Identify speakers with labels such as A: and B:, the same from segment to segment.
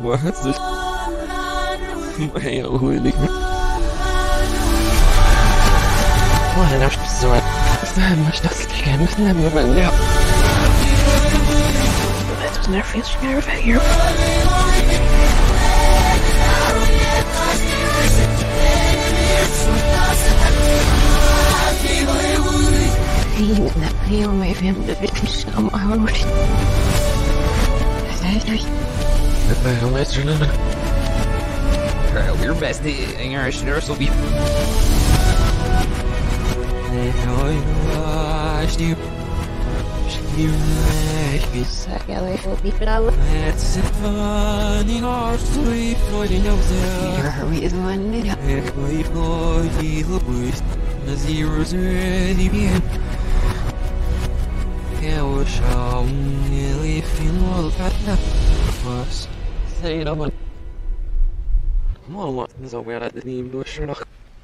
A: was ist. Meine Honig. Vorhin hab ich so much das again with them movement now. It was never feels scared about here. Heel mee vinden dat ik niet snel maar hoor. Waarom is er dan? Your best English nurse will be. Second will be better. It's funny or sweet for the nose. Here is one day. We fly the boost. The zeros ready being. Jag shall nearly feel all that first. Say it on. Well, what is a weird at the name do Sherlock?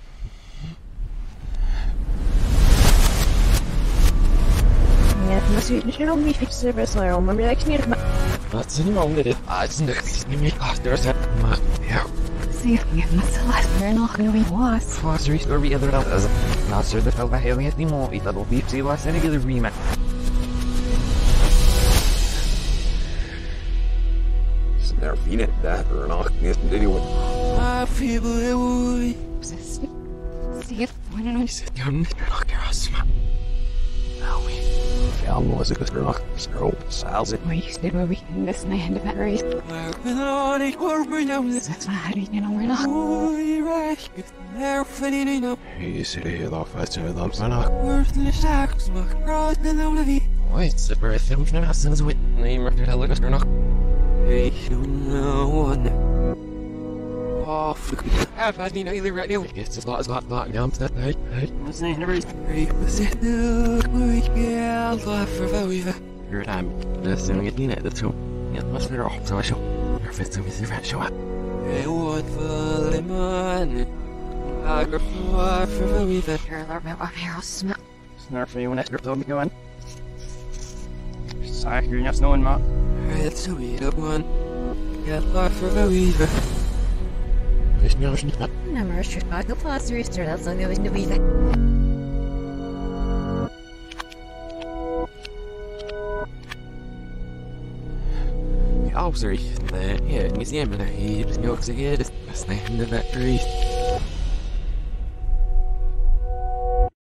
A: Yeah, must be Sherlock me fix the rest I remember like near my. What's wrong with it? I just need me after that. Yeah. See if we have not last there not gonna be was. Was restore the other as not sure the fell by having it anymore. It will be see what's any other remake. Never been at that or not. Anyone. I feel it would. See if when I sit down, knock your ass. Now we found was a good rock. So, Sal's it. We stayed where we can this night of batteries. That's why I didn't know we're not. They're fitting up. He's here off at the lumps and a worthless acts. Right below the V. Wait, it's a very film from us as with name or the knock. Hey, you know one. Oh, fuck. I've had me neither right now. It's just lots of locked down. Hey, what's the name? Hey, what's it? We get life for value. Your time. That's doing it. You know, that's all. Yeah, what's the rock? So I show. Your fits with the rat show up. Hey, what for the man? I go for value. You're a little bit of hair smell. Snarf for you when I start to go on. Sorry, you're not knowing, Matt. It's a weird one. Get life for the weaver. It's not a number of Chicago plus rooster. That's not going to be that. Oh, sorry. Yeah, museum and I just know because I get it. That's the end of that race.